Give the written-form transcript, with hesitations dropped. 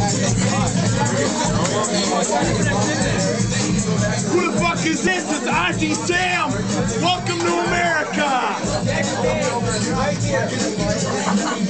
Who the fuck is this? It's Auntie Sam! Welcome to America!